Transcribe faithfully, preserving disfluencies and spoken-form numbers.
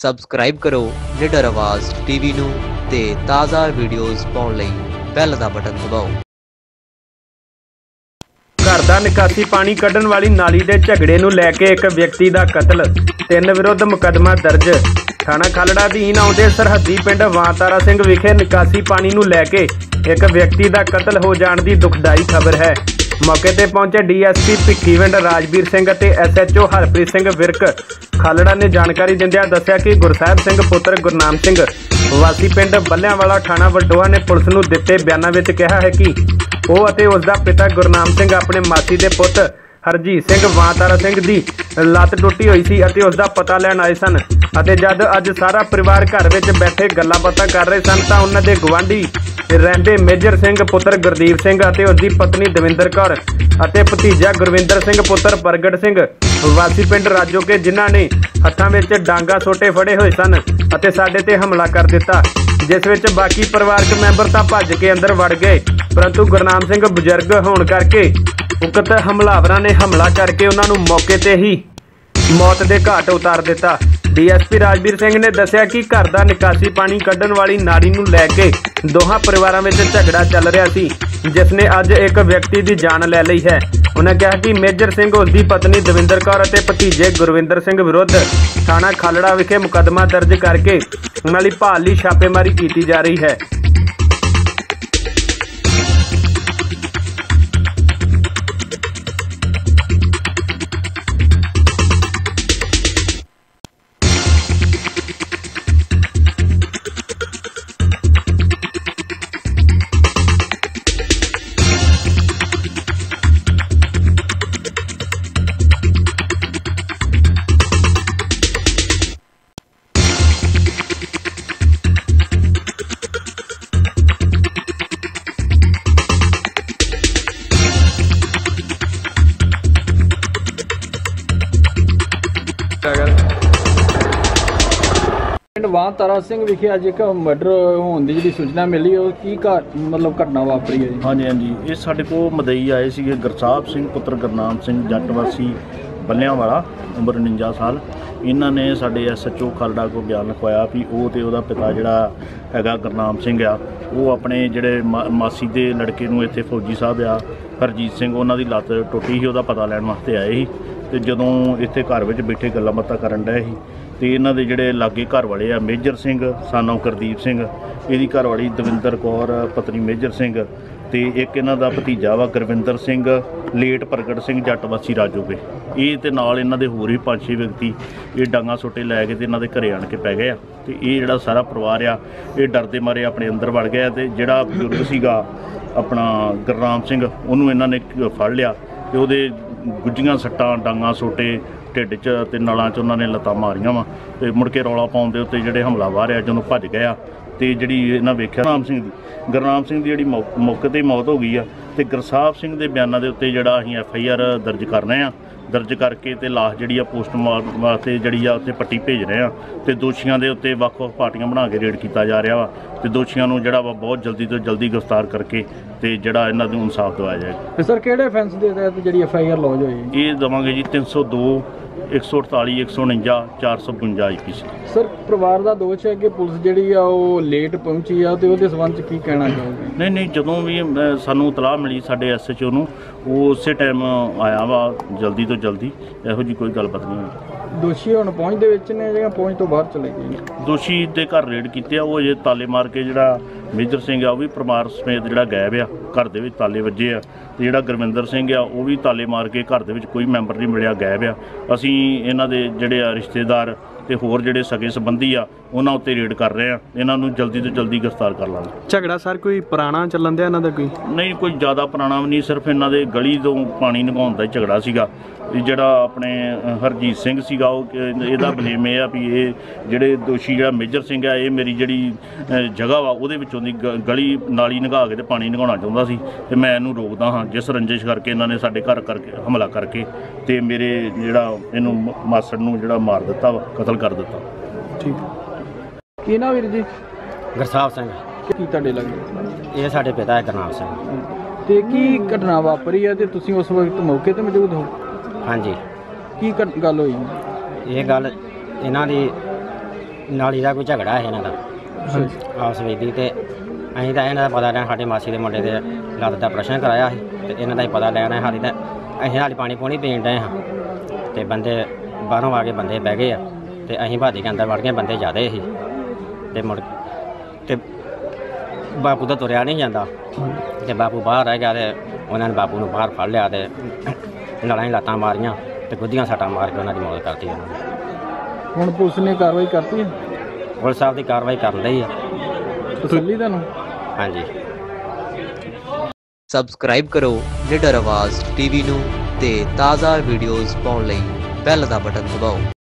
Subscribe करो निडर आवाज़ टीवी नूं ते ताज़ा वीडियोज़ पाउण लई बैल दा बटन दबाओ। घर दा निकासी पानी कड्ढण वाली नाली दे झगड़े नूं लैके एक व्यक्ति दा कतल, तीन विरुद्ध मुकदमा दर्ज। थाणा खालड़ा अधीन आउंदे सरहदी पिंड वांतारा सिंह विखे निकासी पानी नूं लैके एक व्यक्ति दा कतल हो जाण दी दुखदाई खबर है। मौके ते पहुंचे D S P Bhikhiwind Rajveer Singh ते S H O Harpreet Singh Virk Khalra ने जानकारी दिंदिआं दस्सिआ कि गुरसाहिब सिंह पुत्र गुरनाम सिंह वासी पिंड बल्लिआंवाला थाणा वडोआ ने पुलिस नूं दित्ते बयानां विच कहा है कि ਉਹ ਅਤੇ ਉਸ ਦਾ ਪਿਤਾ ਗੁਰਨਾਮ ਸਿੰਘ ਆਪਣੇ ਮਾਸੀ ਦੇ ਪੁੱਤ ਹਰਜੀਤ ਸਿੰਘ ਵਾਂਤਾਰਾ ਸਿੰਘ ਦੀ ਲੱਤ ਟੁੱਟੀ ਹੋਈ ਸੀ ਅਤੇ ਉਸ ਦਾ ਪਤਾ ਲੈਣ ਆਏ ਸਨ ਅਤੇ ਜਦ ਅੱਜ ਸਾਰਾ ਪਰਿਵਾਰ ਘਰ ਵਿੱਚ ਬੈਠੇ ਗੱਲਾਂ ਬਾਤਾਂ ਕਰ ਰਹੇ ਸਨ ਤਾਂ ਉਹਨਾਂ ਦੇ ਗੁਆਂਢੀ ਰਹਿੰਦੇ ਮੇਜਰ ਸਿੰਘ ਪੁੱਤਰ ਗੁਰਦੀਪ ਸਿੰਘ ਅਤੇ ਉਸ ਦੀ ਪਤਨੀ ਦਵਿੰਦਰ ਕੌਰ ਅਤੇ ਭਤੀਜਾ ਗੁਰਵਿੰਦਰ ਸਿੰਘ ਪੁੱਤਰ ਪ੍ਰਗਟ ਸਿੰਘ ਵਾਸੀ ਪਿੰਡ ਰਾਜੋਕੇ ਜਿਨ੍ਹਾਂ ਨੇ ਹੱਥਾਂ ਵਿੱਚ ਡਾਂਗਾ ਸੋਟੇ ਫੜੇ ਹੋਏ ਸਨ ਅਤੇ ਸਾਡੇ ਤੇ ਹਮਲਾ ਕਰ ਦਿੱਤਾ, ਜਿਸ ਵਿੱਚ ਬਾਕੀ ਪਰਿਵਾਰਕ ਮੈਂਬਰ ਤਾਂ ਭੱਜ ਕੇ ਅੰਦਰ ਵੜ ਗਏ, परंतु गुरनाम सिंह बुजुर्ग होने करके उकत हमलावरां ने हमला करके उन्होंने मौके ते ही मौत के घाट उतार दिता। D S P Rajveer Singh ने दस्सिया कि घर का निकासी पानी कड्ढण वाली नाली नूं लैके दोहां परिवारां विच झगड़ा चल रहा सी, जिसने अज एक व्यक्ति की जान लै लई है। उन्हें कहा कि मेजर सिंह उसकी पत्नी दविंदर कौर और भतीजे गुरविंदर सिंह विरुद्ध थाणा खालड़ा विखे मुकदमा दर्ज करके उन्हां लई भाल लई छापेमारी की जा रही है। ਪਿੰਡ ਵਾਂਤਾਰਾ ਸਿੰਘ ਵਿਖੇ ਅੱਜ ਇੱਕ ਮਰਡਰ ਹੋਣ ਦੀ ਜਿਹੜੀ ਸੂਚਨਾ ਮਿਲੀ, ਉਹ ਕੀ ਮਤਲਬ ਘਟਨਾ ਵਾਪਰੀ ਹੈ ਜੀ? ਹਾਂਜੀ ਹਾਂਜੀ ਇਹ ਸਾਡੇ ਕੋਲ ਮਦਈ ਆਏ ਸੀਗੇ ਗੁਰਸਾਹਿਬ ਸਿੰਘ ਪੁੱਤਰ ਗੁਰਨਾਮ ਸਿੰਘ ਜੱਟ ਵਾਸੀ ਬੱਲਿਆਂਵਾਲਾ ਉਮਰ ਉਣੰਜਾ ਸਾਲ। ਇਹਨਾਂ ਨੇ ਸਾਡੇ ਐਸ ਐਚ ਓ ਖਾਲੜਾ ਕੋਲ ਬਿਆਨ ਲਿਖਵਾਇਆ ਵੀ ਉਹ ਤੇ ਉਹਦਾ ਪਿਤਾ ਜਿਹੜਾ ਹੈਗਾ ਗੁਰਨਾਮ ਸਿੰਘ ਆ, ਉਹ ਆਪਣੇ ਜਿਹੜੇ ਮਾ ਮਾਸੀ ਦੇ ਲੜਕੇ ਨੂੰ ਇੱਥੇ ਫੌਜੀ ਸਾਹਿਬ ਆ ਹਰਜੀਤ ਸਿੰਘ, ਉਹਨਾਂ ਦੀ ਲੱਤ ਟੁੱਟੀ ਸੀ, ਉਹਦਾ ਪਤਾ ਲੈਣ ਵਾਸਤੇ ਆਏ ਸੀ। ਤੇ ਜਦੋਂ ਇੱਥੇ ਘਰ ਵਿੱਚ ਬੈਠੇ ਗੱਲਾਂ ਬਾਤਾਂ ਕਰਨ ਡਏ ਸੀ ਤੇ ਇਹਨਾਂ ਦੇ ਜਿਹੜੇ ਲਾਗੇ ਘਰ ਵਾਲੇ ਆ ਮੇਜਰ ਸਿੰਘ ਸਾਨੋ ਗੁਰਦੀਪ ਸਿੰਘ, ਇਹਦੀ ਘਰ ਵਾਲੀ ਦਵਿੰਦਰ ਕੌਰ ਪਤਨੀ ਮੇਜਰ ਸਿੰਘ ਤੇ ਇੱਕ ਇਹਨਾਂ ਦਾ ਭਤੀਜਾ ਵਾ ਗੁਰਵਿੰਦਰ ਸਿੰਘ ਲੇਟ ਪ੍ਰਗਟ ਸਿੰਘ ਜੱਟ ਵਾਸੀ ਰਾਜੋਕੇ, ਇਹ ਤੇ ਨਾਲ ਇਹਨਾਂ ਦੇ ਹੋਰ ਵੀ ਪੰਜ ਛੇ ਵਿਅਕਤੀ ਇਹ ਡਾਂਗਾ ਸੋਟੇ ਲੈ ਕੇ ਤੇ ਇਹਨਾਂ ਦੇ ਘਰੇ ਆਣ ਕੇ ਪੈ ਗਏ ਆ। ਤੇ ਇਹ ਜਿਹੜਾ ਸਾਰਾ ਪਰਿਵਾਰ ਆ ਇਹ ਡਰਦੇ ਮਾਰੇ ਆਪਣੇ ਅੰਦਰ ਵੜ ਗਿਆ ਤੇ ਜਿਹੜਾ ਬਜ਼ੁਰਗ ਸੀਗਾ ਆਪਣਾ ਗੁਰਨਾਮ ਸਿੰਘ ਉਹਨੂੰ ਇਹਨਾਂ ਨੇ ਫੜ ਲਿਆ ਤੇ ਉਹਦੇ ਗੁੱਜੀਆਂ ਸੱਟਾਂ ਡਾਂਗਾ ਸੋਟੇ ਢਿੱਡ 'ਚ ਤੇ ਨਾਲਾਂ 'ਚ ਉਹਨਾਂ ਨੇ ਲੱਤਾਂ ਮਾਰੀਆਂ ਵਾ ਤੇ ਮੁੜ ਕੇ ਰੌਲਾ ਪਾਉਣ ਦੇ ਉੱਤੇ ਜਿਹੜੇ ਹਮਲਾਵਰ ਆ ਜਦੋਂ ਭੱਜ ਗਏ ਆ ਤੇ ਜਿਹੜੀ ਇਹਨਾਂ ਵੇਖਿਆ ਗੁਰਨਾਮ ਸਿੰਘ ਦੀ ਗੁਰਨਾਮ ਸਿੰਘ ਦੀ ਜਿਹੜੀ ਮੌ ਮੌਕੇ 'ਤੇ ਮੌਤ ਹੋ ਗਈ ਆ ਤੇ ਗੁਰਸਾਹਿਬ ਸਿੰਘ ਦੇ ਬਿਆਨਾਂ ਦੇ ਉੱਤੇ ਜਿਹੜਾ ਅਸੀਂ ਐਫ ਆਈ ਆਰ ਦਰਜ ਕਰ ਰਹੇ ਹਾਂ, ਦਰਜ ਕਰਕੇ ਤੇ ਲਾਸ਼ ਜਿਹੜੀ ਆ ਪੋਸਟਮਾਰਟਮ ਵਾਸਤੇ ਜਿਹੜੀ ਆ ਉੱਥੇ ਪੱਟੀ ਭੇਜ ਰਹੇ ਆ ਤੇ ਦੋਸ਼ੀਆਂ ਦੇ ਉੱਤੇ ਵੱਖ ਵੱਖ ਪਾਰਟੀਆਂ ਬਣਾ ਕੇ ਰੇਡ ਕੀਤਾ ਜਾ ਰਿਹਾ ਵਾ ਤੇ ਦੋਸ਼ੀਆਂ ਨੂੰ ਜਿਹੜਾ ਵਾ ਬਹੁਤ ਜਲਦੀ ਤੋਂ ਜਲਦੀ ਗ੍ਰਿਫਤਾਰ ਕਰਕੇ ਤੇ ਜਿਹੜਾ ਇਹਨਾਂ ਨੂੰ ਇਨਸਾਫ ਦਿਵਾਇਆ ਜਾਏਗਾ। ਸਰ ਕਿਹੜੇ offense ਦੇ ਤਹਿਤ ਜਿਹੜੀ ਐਫ ਆਈ ਆਰ ਲੌਂਚ ਹੋਈ? ਇਹ ਦੇਵਾਂਗੇ ਜੀ ਤਿੰਨ ਸੌ ਦੋ ਇੱਕ ਸੌ ਅਠਤਾਲੀ ਇੱਕ ਸੌ ਉਣੰਜਾ ਚਾਰ ਸੌ ਬਵੰਜਾ ਆਈ ਪੀ ਸੀ। ਸਰ ਪਰਿਵਾਰ ਦਾ ਦੋਸ਼ ਹੈ ਕਿ ਪੁਲਿਸ ਜਿਹੜੀ ਆ ਉਹ ਲੇਟ ਪਹੁੰਚੀ ਆ ਤੇ ਉਹਦੇ ਸੰਬੰਧ 'ਚ ਕੀ ਕਹਿਣਾ ਚਾਹੋਗੇ? ਨਹੀਂ ਨਹੀਂ ਜਦੋਂ ਵੀ ਸਾਨੂੰ ਇਤਲਾਹ ਮਿਲੀ ਸਾਡੇ ਐਸ ਐਚ ਓ ਨੂੰ, ਉਹ ਉਸੇ ਟਾਈਮ ਆਇਆ ਵਾ ਜਲਦੀ ਤੋਂ ਜਲਦੀ, ਇਹੋ ਜਿਹੀ ਕੋਈ ਗੱਲਬਾਤ ਨਹੀਂ ਹੋਈ। ਦੋਸ਼ੀ ਹੁਣ ਪਹੁੰਚ ਦੇ ਵਿੱਚ ਨੇ ਜਾਂ ਪਹੁੰਚ ਤੋਂ ਬਾਹਰ ਚਲੇ ਗਏ? ਦੋਸ਼ੀ ਦੇ ਘਰ ਰੇਡ ਕੀਤੇ ਆ, ਉਹ ਅਜੇ ਤਾਲੇ ਮਾਰ ਕੇ ਜਿਹੜਾ ਮੇਜਰ ਸਿੰਘ ਆ ਉਹ ਵੀ ਪਰਿਵਾਰ ਸਮੇਤ ਜਿਹੜਾ ਗਾਇਬ ਆ, ਘਰ ਦੇ ਵਿੱਚ ਤਾਲੇ ਵੱਜੇ ਆ ਤੇ ਜਿਹੜਾ ਗੁਰਵਿੰਦਰ ਸਿੰਘ ਆ ਉਹ ਵੀ ਤਾਲੇ ਮਾਰ ਕੇ ਘਰ ਦੇ ਵਿੱਚ ਕੋਈ ਮੈਂਬਰ ਨਹੀਂ ਮਿਲਿਆ, ਗਾਇਬ ਆ। ਅਸੀਂ ਇਹਨਾਂ ਦੇ ਜਿਹੜੇ ਆ ਰਿਸ਼ਤੇਦਾਰ ਤੇ ਹੋਰ ਜਿਹੜੇ ਸਗੇ ਸੰਬੰਧੀ ਆ ਉਹਨਾਂ ਉੱਤੇ ਰੇਡ ਕਰ ਰਹੇ ਆ, ਇਹਨਾਂ ਨੂੰ ਜਲਦੀ ਤੋਂ ਜਲਦੀ ਗ੍ਰਿਫਤਾਰ ਕਰ ਲਾਂਗੇ। ਝਗੜਾ ਸਰ ਕੋਈ ਪੁਰਾਣਾ ਚੱਲਣ ਦਿਆ ਇਹਨਾਂ ਦਾ? ਕੋਈ ਨਹੀਂ, ਕੋਈ ਜ਼ਿਆਦਾ ਪੁਰਾਣਾ ਵੀ ਨਹੀਂ, ਸਿਰਫ ਇਹਨਾਂ ਦੇ ਗਲੀ ਤੋਂ ਪਾਣੀ ਨਿਭਾਉਣ ਦਾ ਝਗੜਾ ਸੀਗਾ। ਜਿਹੜਾ ਆਪਣੇ ਹਰਜੀਤ ਸਿੰਘ ਸੀਗਾ ਉਹ ਇਹਦਾ ਬਲੇਮ ਇਹ ਆ ਵੀ ਇਹ ਜਿਹੜੇ ਦੋਸ਼ੀ ਜਿਹੜਾ ਮੇਜਰ ਸਿੰਘ ਆ ਇਹ ਮੇਰੀ ਜਿਹੜੀ ਜਗ੍ਹਾ ਵਾ ਉਹਦੇ ਵਿੱਚੋਂ ਦੀ ਗਲੀ ਨਾਲੀ ਨਿਘਾ ਕੇ ਤੇ ਪਾਣੀ ਨਿਘਾਉਣਾ ਚਾਹੁੰਦਾ ਸੀ ਤੇ ਮੈਂ ਇਹਨੂੰ ਰੋਕਦਾ ਹਾਂ, ਜਿਸ ਰੰਜਿਸ਼ ਕਰਕੇ ਇਹਨਾਂ ਨੇ ਸਾਡੇ ਘਰ ਕਰਕੇ ਹਮਲਾ ਕਰਕੇ ਤੇ ਮੇਰੇ ਜਿਹੜਾ ਇਹਨੂੰ ਮਾਸੜ ਨੂੰ ਜਿਹੜਾ ਮਾਰ ਦਿੱਤਾ ਵਾ, ਕਤਲ ਕਰ ਦਿੱਤਾ। ਠੀਕ ਕੀ ਨਾ ਵੀਰ ਜੀ? ਗੁਰਸਾਹਿਬ ਸਿੰਘ। ਕੀ ਤੁਹਾਡੇ ਲੱਗਦੇ? ਇਹ ਸਾਡੇ ਪਿਤਾ ਹੈ ਗੁਰਨਾਮ ਸਿੰਘ। ਤੇ ਕੀ ਘਟਨਾ ਵਾਪਰੀ ਹੈ ਤੇ ਤੁਸੀਂ ਉਸ ਵਕਤ ਮੌਕੇ ਤੇ ਮੌਜੂਦ ਹੋ? ਹਾਂਜੀ। ਕੀ ਗੱਲ ਹੋਈ? ਇਹ ਗੱਲ ਇਹਨਾਂ ਦੀ ਨਾਲੀ ਦਾ ਕੋਈ ਝਗੜਾ ਹੈ ਇਹਨਾਂ ਦਾ ਆਪਸ ਵਿੱਚ ਦੀ। ਤੇ ਅਸੀਂ ਤਾਂ ਇਹਨਾਂ ਦਾ ਪਤਾ ਲੈਣਾ, ਸਾਡੇ ਮਾਸੀ ਦੇ ਮੁੰਡੇ ਦੇ ਲੱਤ ਦਾ ਪ੍ਰਸ਼ਨ ਕਰਾਇਆ ਸੀ ਤੇ ਇਹਨਾਂ ਦਾ ਹੀ ਪਤਾ ਲੈਣਾ। ਸਾਡੀ ਤਾਂ ਅਸੀਂ ਹਾਲੀ ਪਾਣੀ ਪੂਣੀ ਪੀਣ ਡਏ ਹਾਂ ਤੇ ਬੰਦੇ ਬਾਹਰੋਂ ਆ ਕੇ ਬੰਦੇ ਬਹਿ ਗਏ ਆ ਤੇ ਅਸੀਂ ਭਾਜੀ ਕੇ ਅੰਦਰ ਵੜ ਗਏ। ਬੰਦੇ ਜ਼ਿਆਦੇ ਸੀ ਤੇ ਮੁੜ ਤੇ ਬਾਪੂ ਤਾਂ ਤੁਰਿਆ ਨਹੀਂ ਜਾਂਦਾ ਤੇ ਬਾਪੂ ਬਾਹਰ ਰਹਿ ਗਿਆ ਤੇ ਉਹਨਾਂ ਨੇ ਬਾਪੂ ਨੂੰ ਬਾਹਰ ਫੜ ਲਿਆ ਤੇ ਨਾਲਾਂ ਹੀ ਲਾਤਾਂ ਮਾਰੀਆਂ ਤੇ ਗੁੱਧੀਆਂ ਸੱਟਾਂ ਮਾਰ ਕੇ ਉਹਨਾਂ ਦੀ ਮੌਤ ਕਰਤੀ। ਉਹਨਾਂ ਨੇ ਹੁਣ ਪੁਲਿਸ ਨੇ ਕਾਰਵਾਈ ਕਰਤੀ ਹੈ, ਪੁਲਿਸ ਸਾਹਿਬ ਦੀ ਕਾਰਵਾਈ ਕਰਨ ਲਈ ਆ। ਤਸੱਲੀ ਤੁਹਾਨੂੰ? ਹਾਂਜੀ। ਸਬਸਕ੍ਰਾਈਬ ਕਰੋ ਨਿਡਰ ਆਵਾਜ਼ ਟੀਵੀ ਨੂੰ ਤੇ ਤਾਜ਼ਾ ਵੀਡੀਓਜ਼ ਪਾਉਣ ਲਈ ਬੈਲ ਦਾ ਬਟਨ ਦਬਾਓ।